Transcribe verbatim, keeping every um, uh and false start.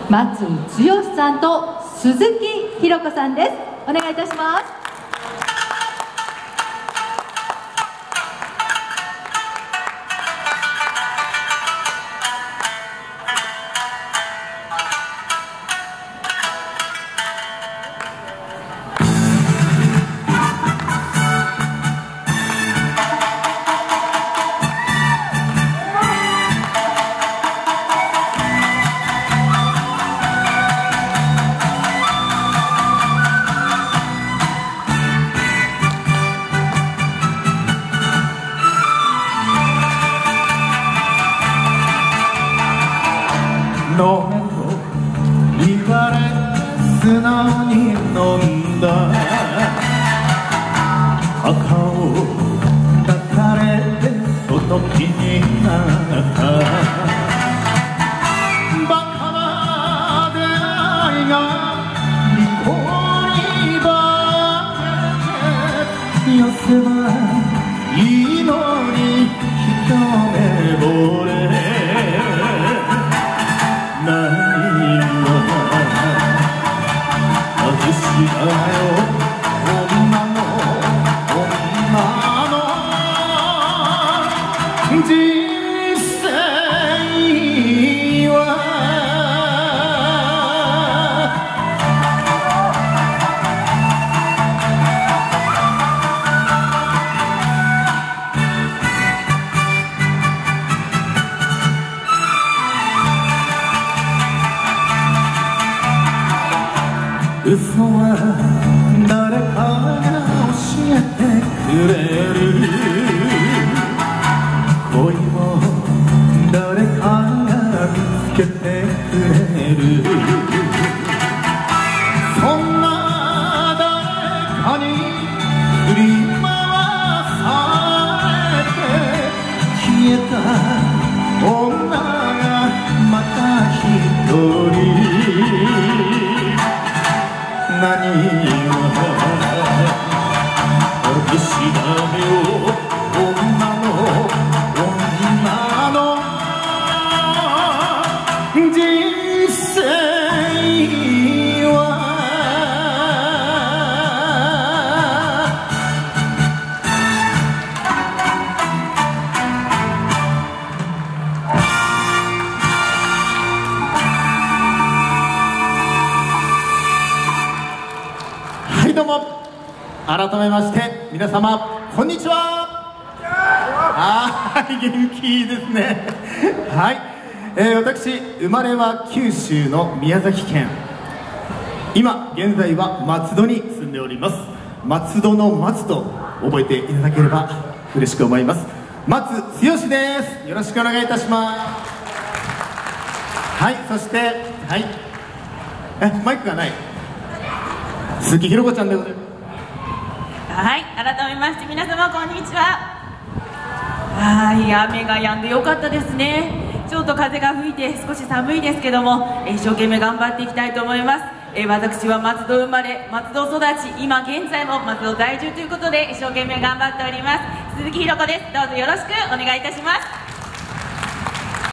松剛さんと鈴木ひろ子さんです。お願いいたします。 飲めと言われて素直に飲んだ墓を抱かれてその気になったバカな出会いが利口に化けて寄せばいいのに一目惚れ何も外しだよ女の女の人生は嘘は誰かが教えてくれる恋も誰かが見つけてくれるそんな誰かに振り回されて消えた女がまた一人何は私だよ女の女の人生ははい、どうも改めまして皆様こんにちは。はい、元気いいですね。はい、えー、私生まれは九州の宮崎県、今現在は松戸に住んでおります。松戸の松と覚えていただければ嬉しく思います。松剛です。よろしくお願いいたします。はい、そしてはいえマイクがない鈴木ひろ子ちゃんでございます。 はい、改めまして皆様こんにちは。はい、雨が止んでよかったですね。ちょっと風が吹いて少し寒いですけども、一生懸命頑張っていきたいと思います。えー、私は松戸生まれ松戸育ち、今現在も松戸在住ということで一生懸命頑張っております鈴木ひろ子です。どうぞよろしくお願いいたします。